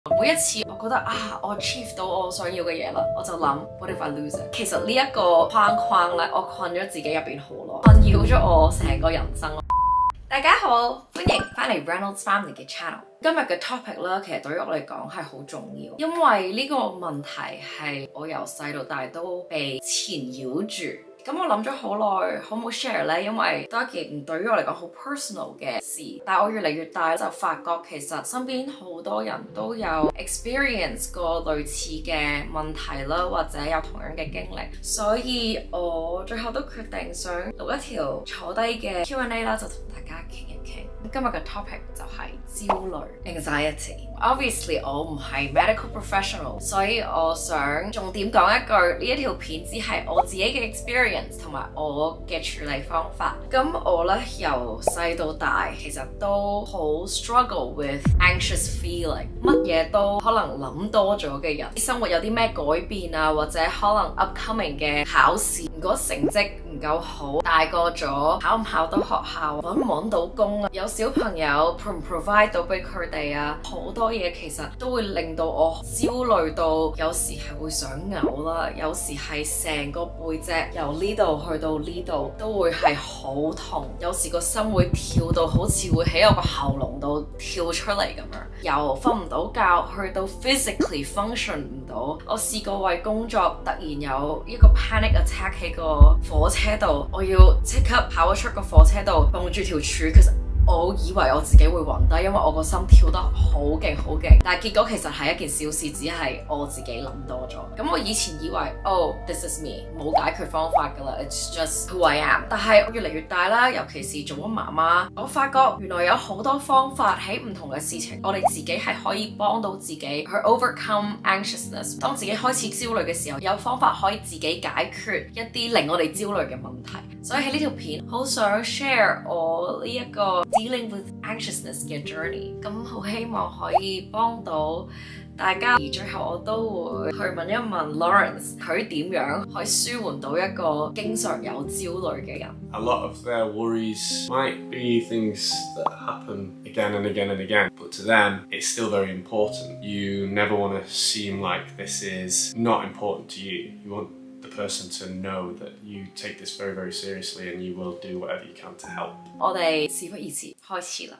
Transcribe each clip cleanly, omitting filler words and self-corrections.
每一次我覺得我 achieve 到我想要嘅嘢啦，我就諗 what if I lose it？ 其實呢一個框框咧，我困咗自己入邊好耐，困擾咗我成個人生。大家好，歡迎翻嚟 Reynolds Family 嘅 channel。今日嘅 topic 咧，其實對於我嚟講係好重要，因為呢個問題係我由細到大都被纏繞住。咁我諗咗好耐，可唔可以 share 咧？因為都係一件對於我嚟講好 personal 嘅事。但係我越嚟越大就發覺，其實身邊好多人都有 experience 過類似嘅問題啦，或者有同樣嘅經歷。所以我最後都決定想錄一條坐低嘅 Q&A 啦，就同大家傾一傾。今日嘅 topic 就係焦慮 anxiety。Obviously 我唔係 medical professional， 所以我想重點講一句，呢一條片只係我自己嘅 experience 同埋我嘅處理方法。咁我咧由細到大其實都好 struggle with anxious feeling， 乜嘢都可能諗多咗嘅人，生活有啲咩改變啊，或者可能 upcoming 嘅考試，如果成績唔夠好，大個咗考唔考到學校，揾唔揾到工啊，有小朋友 provide 到俾佢哋啊，好多嘢其實都會令到我焦慮到，有時係會想嘔啦，有時係成個背脊由呢度去到呢度都會係好痛，有時個心會跳到好似會喺我個喉嚨度跳出嚟咁樣，由瞓唔到覺去到 physically function 唔到。我試過為工作突然有一個 panic attack 喺個火車度，我要即刻跑咗出個火車度，綁住條柱，其實我以為我自己會暈低，因為我個心跳得好勁好勁，但係結果其實係一件小事，只係我自己諗多咗。咁我以前以為this is me， 冇解決方法噶啦 ，it's just who I am。但係我越嚟越大啦，尤其是做咗媽媽，我發覺原來有好多方法喺唔同嘅事情，我哋自己係可以幫到自己去 overcome anxiousness。當自己開始焦慮嘅時候，有方法可以自己解決一啲令我哋焦慮嘅問題。所以喺呢條片好想 share 我呢一個dealing with anxiousness 嘅 journey， 咁好希望可以幫到大家。而最後我都會去問一問 Lawrence， 佢點樣可以舒緩到一個經常有焦慮嘅人。 A lot of their worries might be things that happen again and again and again, but to them it's still very important. You never want to seem like this is not important to you. You want the person to know that you take this very, very seriously and you will do whatever you can to help. 我哋事不宜遲，開始啦。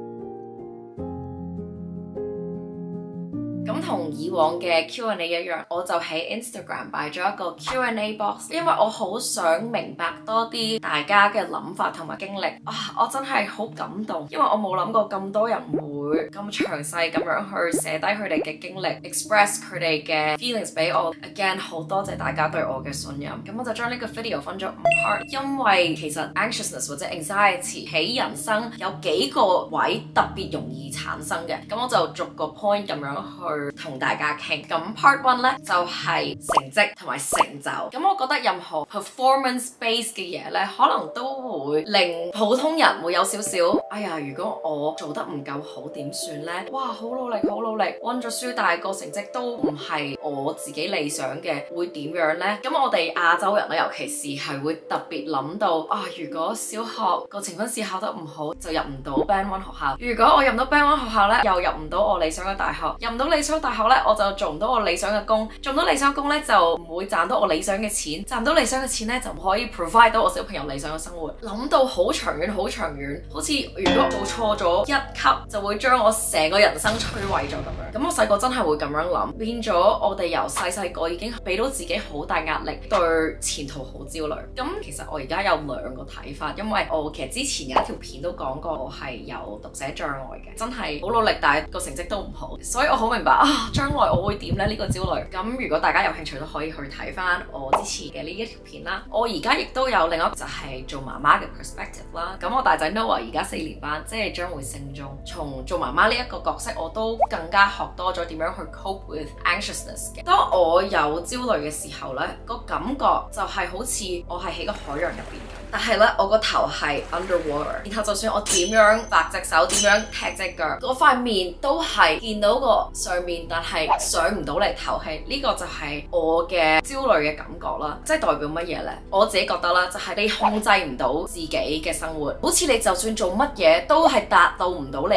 咁同以往嘅 Q&A 一樣，我就喺 Instagram 擺咗一個 Q&A box， 因為我好想明白多啲大家嘅諗法同埋經歷。我真係好感動，因為我冇諗過咁多人會咁詳細咁樣去寫低佢哋嘅經歷 ，express 佢哋嘅 feelings 俾我。Again， 好多謝大家對我嘅信任。咁我就將呢個 video 分咗5 part， 因為其實 anxiousness 或者 anxiety 喺人生有幾個位特別容易產生嘅。咁我就逐個 point 咁樣去同大家傾。咁 part 1咧就係成績同埋成就。咁我覺得任何 performance based 嘅嘢咧，可能都會令普通人會有少少，哎呀，如果我做得唔夠好點算咧？哇，好努力，好努力，溫咗書，但係個成績都唔係我自己理想嘅，會點樣咧？咁我哋亞洲人咧，尤其是係會特別諗到如果小學個呈分試考得唔好，就入唔到 Band 1學校。如果我入唔到 Band 1學校咧，又入唔到我理想嘅大學，入唔到理想大學咧，我就做唔到我理想嘅工，做唔到理想工咧，就唔會賺到我理想嘅錢，賺唔到理想嘅錢咧，就唔可以 provide 到我小朋友理想嘅生活。諗到好長遠，好長遠，好似如果做錯咗1級，就會將我成個人生摧毀咗咁樣。咁我細個真係會咁樣諗，變咗我哋由細個已經俾到自己好大壓力，對前途好焦慮。咁其實我而家有2個睇法，因為我其實之前有一條片都講過，我係有讀寫障礙嘅，真係好努力，但係個成績都唔好，所以我好明白將來我會點咧？呢個焦慮。咁如果大家有興趣都可以去睇翻我之前嘅呢一條片啦。我而家亦都有另一個就係做媽媽嘅 perspective 啦。咁我大仔 Noah 而家4年班，即係將會升中。從做媽媽呢一個角色，我都更加學多咗點樣去 cope with anxiousness 嘅。當我有焦慮嘅時候咧，個感覺就係好似我係喺個海洋入邊。但係咧，我個頭係 underwater， 然後就算我點樣擺隻手，點樣踢隻腳，嗰塊面都係見到個上面，但係上唔到嚟透氣。呢個就係我嘅焦慮嘅感覺啦。即係代表乜嘢呢？我自己覺得啦，就係你控制唔到自己嘅生活，好似你就算做乜嘢都係達到唔到你嘅目標咁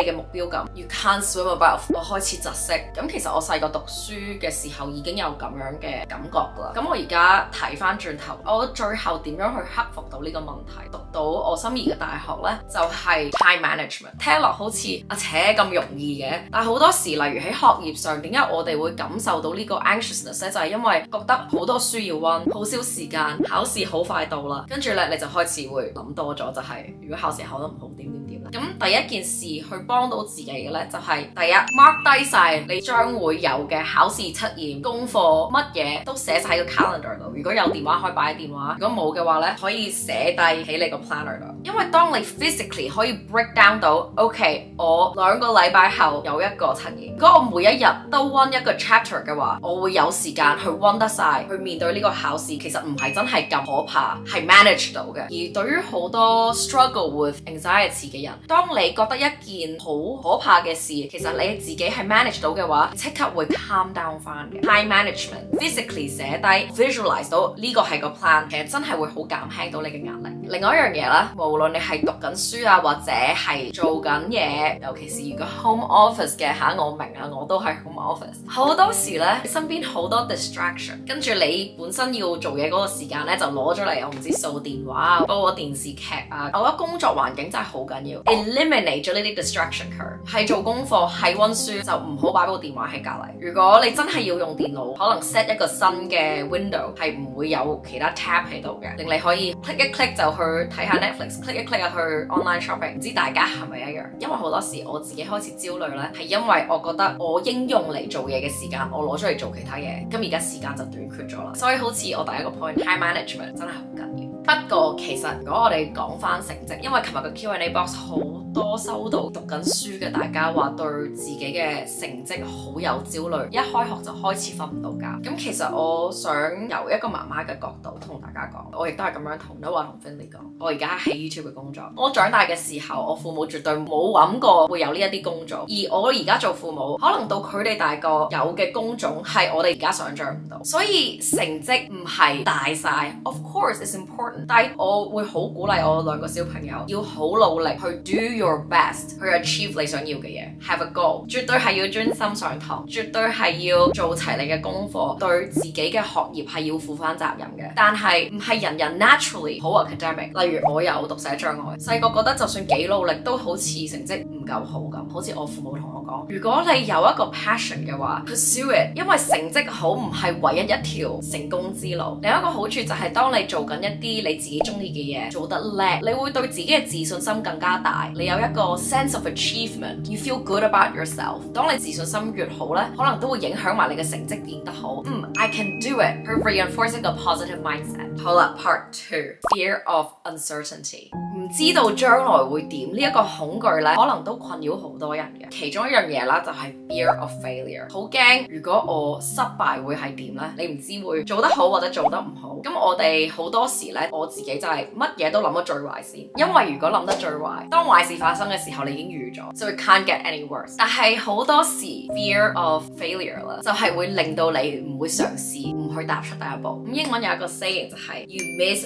咁 ，You can't swim above， 我開始窒息。咁其實我細個讀書嘅時候已經有咁樣嘅感覺啦。咁我而家睇翻轉頭，我最後點樣去克服到呢個問題？讀到我心儀嘅大學呢，就係 time management。聽落好似扯咁容易嘅，但係好多時，例如喺學業上，點解我哋會感受到呢個 anxiousness 呢？就係因為覺得好多書要溫，好少時間，考試好快到啦，跟住咧你就開始會諗多咗，就係如果考試考得唔好點點點啦。咁第一件事去幫到自己嘅咧，就係第一 mark 低晒你將會有嘅考試測驗、功課乜嘢都寫晒喺個 calendar 度。如果有電話可以擺喺電話，如果冇嘅話咧，可以寫低喺你個 planner 度。因為當你 physically 可以 break down 到 ，OK， 我2個禮拜後有一個測驗，如果我每一日都溫一個 chapter 嘅話，我會有時間去溫得晒，去面對呢個考試。其實唔係真係咁可怕，係 manage 到嘅。而對於好多 struggle with anxiety 嘅人，當你覺得一件好可怕嘅事，其實你自己係 manage 到嘅話，即刻會 calm down 翻嘅。time management physically 寫低 visualize 到呢個係個 plan， 其實真係會好減輕到你嘅壓力。另外一樣嘢啦，無論你係讀緊書啊，或者係做緊嘢，尤其是如果 home office 嘅嚇，我明啊，我都係 home office。好多時咧，身邊好多 distraction， 跟住你本身要做嘢嗰個時間咧，就攞咗嚟我唔知掃電話啊、煲個電視劇啊。我覺得工作環境真係好緊要 ，eliminate 咗呢啲 distraction curve。係做功課，係溫書，就唔好擺部電話喺隔離。如果你真係要用電腦，可能 set 一個新嘅 window， 係唔會有其他 tab 喺度嘅，令你可以 click 一 click 就去睇下 Netflix，click 一 click 去 online shopping。唔知大家係咪一樣？因為好多時我自己開始焦慮咧，係因為我覺得我應用嚟做嘢嘅時間，我攞咗嚟做其他嘢，咁而家時間就短缺咗啦。所以好似我第一個 point，time management 真係好緊要。不過其實如果我哋講翻成績，因為琴日個 Q&A box 好多收到讀緊書嘅大家話對自己嘅成績好有焦慮，一開學就開始瞓唔到覺。咁其實我想由一個媽媽嘅角度同大家講，我亦都係咁樣同Noah同 Finley 講。我而家喺 YouTube 嘅工作，我長大嘅時候，我父母絕對冇諗過會有呢一啲工作，而我而家做父母，可能到佢哋大個有嘅工種係我哋而家想像唔到。所以成績唔係大晒 ，of course it's important。但係我會好鼓勵我2個小朋友要好努力去 do your best 去 achieve 你想要嘅嘢 ，have a goal， 絕對係要專心上堂，絕對係要做齊你嘅功課，對自己嘅學業係要負翻責任嘅。但係唔係人人 naturally 好 academic， 例如我有讀寫障礙，細個覺得就算幾努力都好似成績唔夠好咁，好似我父母同我講，如果你有一個 passion 嘅話 ，pursue it， 因為成績好唔係唯一一條成功之路。另一個好處就係當你做緊一啲你自己中意嘅嘢，做得叻，你會對自己嘅自信心更加大，你有一個 sense of achievement，you feel good about yourself。當你自信心越好咧，可能都會影響埋你嘅成績變得好。I can do it， 去 reinforce 一個 positive mindset。好啦 ，Part 2 Fear of uncertainty。唔知道將來會點呢一個恐懼咧，可能都困擾好多人嘅。其中一樣嘢啦，就係 fear of failure， 好驚如果我失敗會係點咧？你唔知會做得好或者做得唔好。咁我哋好多時咧，我自己就係乜嘢都諗得最壞先，因為如果諗得最壞，當壞事發生嘅時候，你已經預咗，so it can't get any worse。但係好多時 fear of failure 啦，就係會令到你唔會嘗試，唔去踏出第一步。咁英文有一個 saying 就係 You miss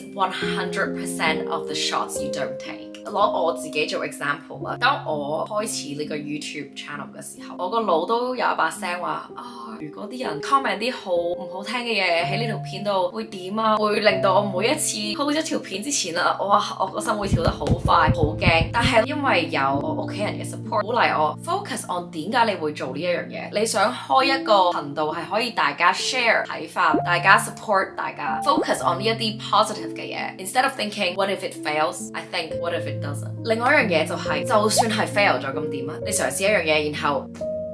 100% of the shots you don't take。攞我自己做 example 啦，當我開始呢個 YouTube channel 嘅時候，我個腦都有一把聲話如果啲人 comment 啲好唔好聽嘅嘢喺呢條片度會點啊？會令到我每一次 post 一條片之前啊，我個心會跳得好快，好驚。但係因為有我屋企人嘅 support， 鼓勵我 focus on 點解你會做呢一樣嘢。你想開一個頻道係可以大家 share 睇法，大家 support 大家 focus on 呢一啲 positive 嘅嘢 ，instead of thinking what if it fails， I think what if it doesn't。另外一樣嘢就係，就算係 fail 咗咁點啊？你嘗試一樣嘢，然後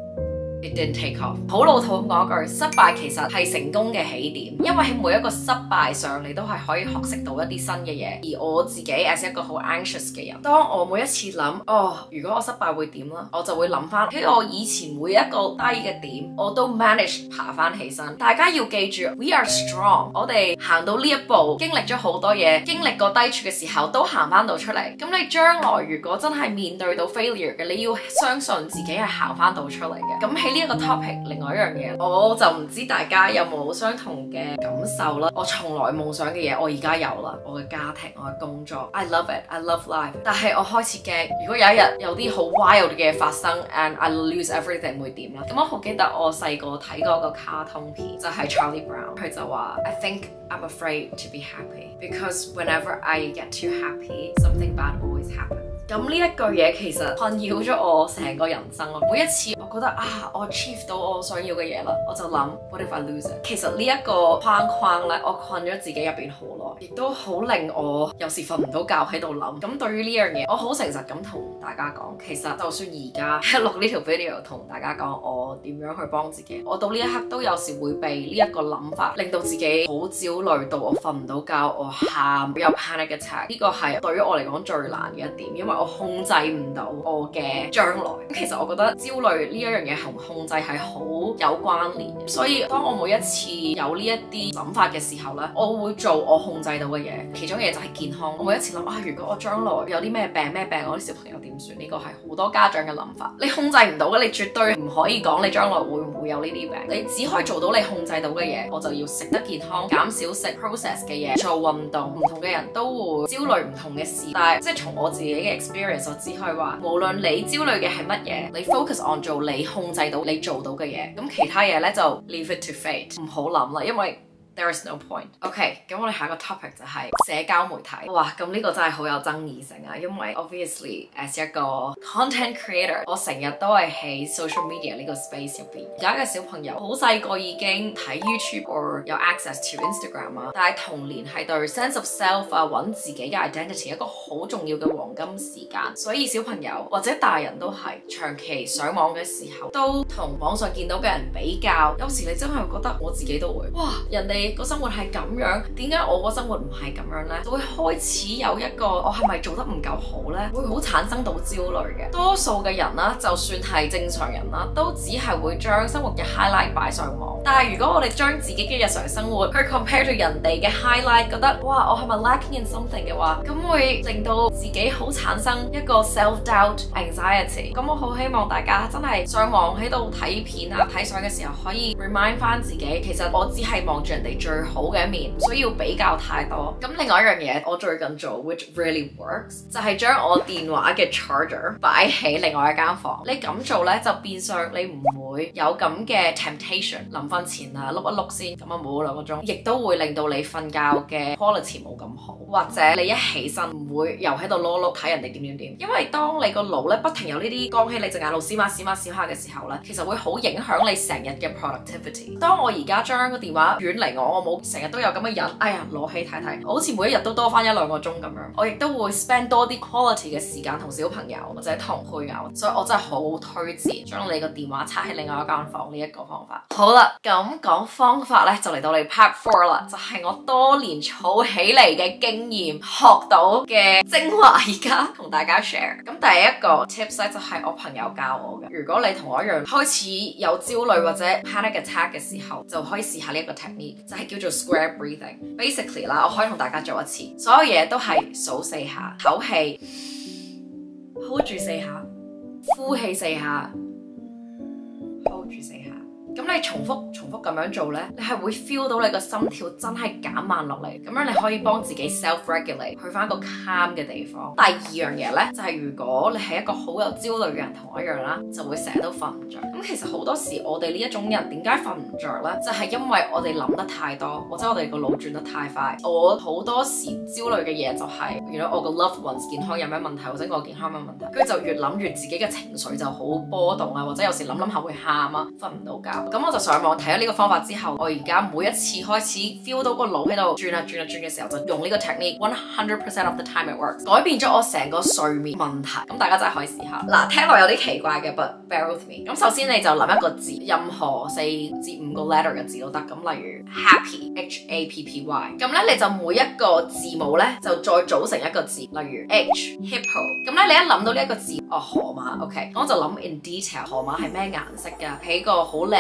It didn't take off。好老土咁講句，失敗其實係成功嘅起點，因為喺每一個失敗上，你都係可以學識到一啲新嘅嘢。而我自己 as 一個好 anxious 嘅人，當我每一次諗如果我失敗會點啦，我就會諗翻喺我以前每一個低嘅點，我都 manage 爬翻起身。大家要記住 ，we are strong。我哋行到呢一步，經歷咗好多嘢，經歷過低處嘅時候，都行翻到出嚟。咁你將來如果真係面對到 failure 嘅，你要相信自己係行翻到出嚟嘅。咁起呢一個 topic， 另外一樣嘢，我就唔知大家有冇相同嘅感受啦。我從來夢想嘅嘢，我而家有啦。我嘅家庭，我嘅工作 ，I love it，I love life。但係我開始驚，如果有一日有啲好 wild 嘅嘢發生 ，and I lose everything 會點啦？咁我好記得我細個睇過個卡通片，就係 Charlie Brown， 佢就話 I think I'm afraid to be happy because whenever I get too happy, something bad always happens。咁呢一句嘢其實困擾咗我成個人生咯。每一次我覺得我 achieve 到我想要嘅嘢啦，我就諗 what if I lose it？ 其實呢一個框框咧，我困咗自己入邊好耐，亦都好令我有時瞓唔到覺喺度諗。咁對於呢樣嘢，我好誠實咁同大家講，其實就算而家錄呢條 video 同大家講我點樣去幫自己，我到呢一刻都有時會被呢一個諗法令到自己好焦慮到我瞓唔到覺，我喊，有 panic attack。呢個係對於我嚟講最難嘅一點，因為我控制唔到我嘅將來。其實我覺得焦慮呢一樣嘢同控制係好有關聯嘅，所以當我每一次有呢一啲諗法嘅時候咧，我會做我控制到嘅嘢。其中嘅嘢就係健康。我每一次諗如果我將來有啲咩病，我啲小朋友點算？呢個係好多家長嘅諗法。你控制唔到嘅，你絕對唔可以講你將來會唔會有呢啲病。你只可以做到你控制到嘅嘢。我就要食得健康，減少食 process 嘅嘢，做運動。唔同嘅人都會焦慮唔同嘅事，但係即係從我自己嘅 experience， 我只可以話，無論你焦慮嘅係乜嘢，你 focus on 做你控制到你做到嘅嘢，咁其他嘢咧就 leave it to fate， 唔好諗啦，因為there is no point。OK， 咁我哋下一個 topic 就係社交媒體。哇，咁呢個真係好有爭議性啊，因為 obviously as 一個 content creator， 我成日都係喺 social media 呢個 space 入邊。而家嘅小朋友好細個已經睇 YouTube 或有 access to Instagram 啊，但係童年係對 sense of self 啊，揾自己嘅 identity 一個好重要嘅黃金時間。所以小朋友或者大人都係長期上網嘅時候，都同網上見到嘅人比較。有時你真係會覺得，我自己都會，哇，人哋個生活係咁樣，點解我個生活唔係咁樣呢？就會開始有一個我係咪做得唔夠好呢？會好產生到焦慮嘅。多數嘅人啦，就算係正常人啦，都只係會將生活嘅 highlight 擺上網。但係如果我哋將自己嘅日常生活去 compare to 人哋嘅 highlight， 覺得哇，我係咪 lacking in something 嘅話，咁會令到自己好產生一個 self doubt anxiety。咁我好希望大家真係上網喺度睇片啊、睇相嘅時候，可以 remind 翻自己，其實我只係望住人哋最好嘅一面，唔需要比較太多。咁另外一樣嘢我最近做 which really works， 就係將我電話嘅 charger 擺喺另外一間房。你咁做咧，就變相你唔會有咁嘅 temptation， 臨瞓前啊碌一碌先，咁啊冇2個鐘，亦都會令到你瞓覺嘅 quality 冇咁好，或者你一起身唔會又喺度碌碌睇人哋點點點。因為當你個腦咧不停有呢啲光喺你隻眼度閃下嘅時候咧，其實會好影響你成日嘅 productivity。當我而家將個電話遠離我冇成日都有咁嘅人，哎呀攞起睇睇，好似每一日都多翻1-2個鐘咁樣。我亦都會 spend 多啲 quality 嘅時間同小朋友或者同配偶，所以我真係好推薦將你個電話插喺另外一間房呢一個方法。好啦，咁講方法咧，就嚟到你 part 4啦，就係我多年儲起嚟嘅經驗學到嘅精華，而家同大家 share。咁第一個 tips 咧就係我朋友教我嘅。如果你同我一樣開始有焦慮或者 panic attack 嘅時候，就可以試下呢一個 technique， 就係叫做 square breathing。Basically 啦，我可以同大家做一次，所有嘢都係數4下，唞氣 hold 住4下，呼氣4下 hold 住4下。咁你重複咁樣做咧，你係會 feel 到你個心跳真係減慢落嚟，咁樣你可以幫自己 self-regulate 去翻個 calm 嘅地方。第二樣嘢咧，就係如果你係一個好有焦慮嘅人，同我一樣啦，就會成日都瞓唔着。咁其實好多時我哋呢一種人點解瞓唔着咧？就係因為我哋諗得太多，或者我哋個腦轉得太快。我好多時焦慮嘅嘢就係，原來我個 loved ones 健康有咩問題，或者我健康有咩問題，跟住就越諗越自己嘅情緒就好波動啊，或者有時諗下會喊啊，瞓唔到覺。咁我就上網睇咗呢個方法之後，我而家每一次開始 feel 到個腦喺度轉嘅時候，就用呢個 technique 100% of the time it works， 改變咗我成個睡眠問題。咁大家真係可以試下。嗱，聽落有啲奇怪嘅 but bear with me。咁首先你就諗一個字，任何4至5個 letter 嘅字都得。咁例如 happy HAPPY， 咁咧你就每一個字母咧就再組成一個字，例如 H hippo。咁咧你一諗到呢一個字，河馬 OK， 我就諗 in detail 河馬係咩顏色㗎？喺個好靚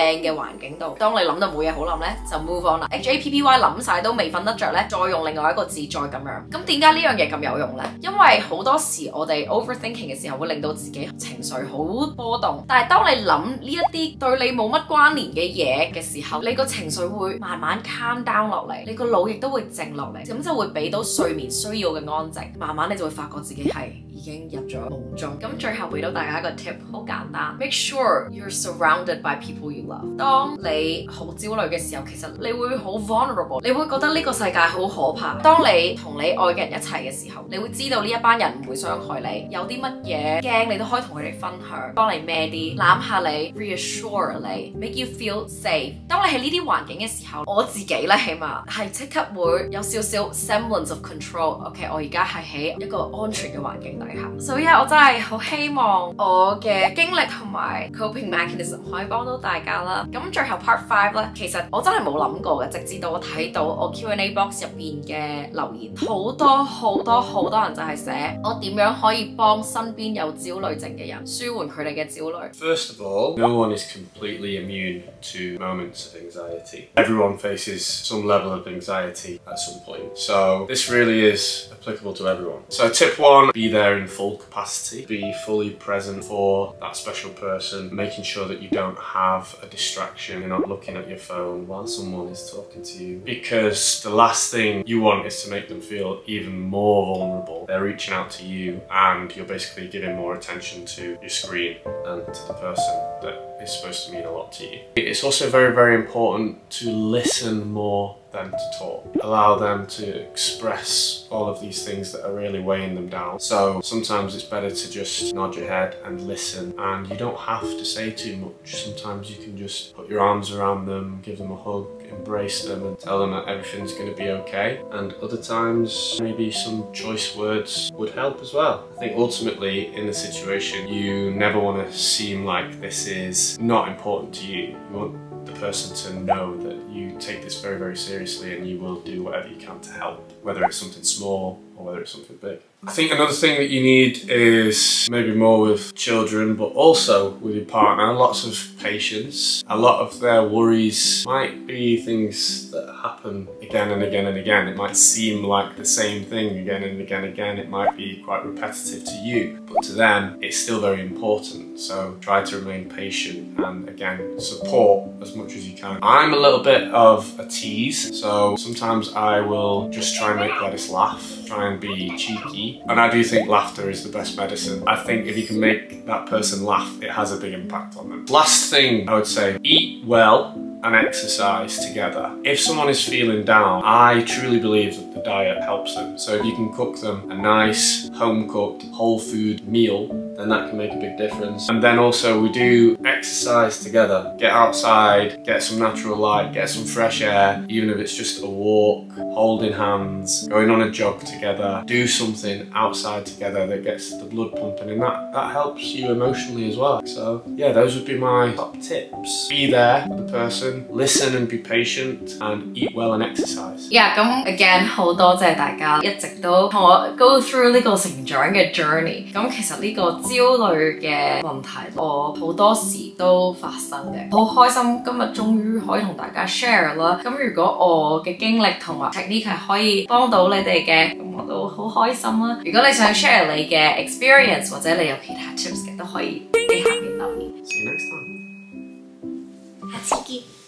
靚嘅環境度。當你諗到冇嘢好諗咧，就 move on 啦。HAPPY 諗晒都未瞓得着咧，再用另外一個字再咁樣。咁點解呢樣嘢咁有用咧？因為好多時我哋 overthinking 嘅時候會令到自己情緒好波動，但係當你諗呢一啲對你冇乜關聯嘅嘢嘅時候，你個情緒會慢慢 calm down 落嚟，你個腦亦都會靜落嚟，咁就會俾到睡眠需要嘅安靜。慢慢你就會發覺自己係已經入咗夢中。咁最後俾到大家一個 tip， 好簡單 ，make sure you're surrounded by people you love。當你好焦慮嘅時候，其實你會好 vulnerable， 你會覺得呢個世界好可怕。當你同你愛嘅人一齊嘅時候，你會知道呢一班人唔會傷害你，有啲乜嘢驚你都可以同佢哋分享，幫你孭啲，攬下你 ，reassure 你 ，make you feel safe。當你喺呢啲環境嘅時候，我自己咧起碼係即刻會有少少 semblance of control。OK， 我而家係喺一個安全嘅環境底下，所以我真係好希望我嘅經歷同埋 coping mechanism 可以幫到大家啦。咁最後 part 5咧，其實我真係冇諗過嘅，直至到我睇到我 Q&A box 入邊嘅留言，好多人就係寫我點樣可以幫身邊有焦慮症嘅人舒緩佢哋嘅焦慮。 First of all, no one is completely immune to moments of anxiety. Everyone faces some level of anxiety at some point. So this really is applicable to everyone. So tip 1, be there in full capacity. Be fully present for that special person, making sure that you don't have a distraction. You're not looking at your phone while someone is talking to you. Because the last thing you want is to make them feel even more vulnerable. They're reaching out to you and you're basically giving more attention to your screen and to the person that is supposed to mean a lot to you. It's also very important to listen more than to talk. Allow them to express all of these things that are really weighing them down. So sometimes it's better to just nod your head and listen, and you don't have to say too much. Sometimes you can just put your arms around them, give them a hug, embrace them and tell them that everything's going to be okay. And other times maybe some choice words would help as well. I think ultimately in the situation you never want to seem like this is not important to you. You want the person to know that you take this very seriously and you will do whatever you can to help, whether it's something small or whether it's something big. I think another thing that you need is maybe more with children, but also with your partner, lots of patience. A lot of their worries might be things that happen again and again and again. It might seem like the same thing again and again and again. It might be quite repetitive to you, but to them it's still very important. So try to remain patient and again, support as much as you can. I'm a little bit of a tease, so sometimes I will just try and make Gladys laugh, try and be cheeky. And I do think laughter is the best medicine. I think if you can make that person laugh, it has a big impact on them. Last thing I would say, eat well and exercise together. If someone is feeling down, I truly believe that the diet helps them. So if you can cook them a nice home-cooked whole food meal, then that can make a big difference. And then also we do exercise together. Get outside, get some natural light, get some fresh air, even if it's just a walk, holding hands, going on a jog together. Do something outside together that gets the blood pumping, and that helps you emotionally as well. So yeah, those would be my top tips. Be there for the person, listen and be patient, and eat well and exercise. Yeah, 咁 again 好多謝大家一直都同我 go through 呢個成長嘅 journey。咁其實呢個焦慮嘅問題，我好多時都發生嘅。好開心今日終於可以同大家 share 啦。咁如果我嘅經歷同埋 technique 係可以幫到你哋嘅，咁我都好開心啦。如果你想 share 你嘅 experience 或者你有其他 tips 嘅，都可以喺下面留言。 See you next time. 下次見。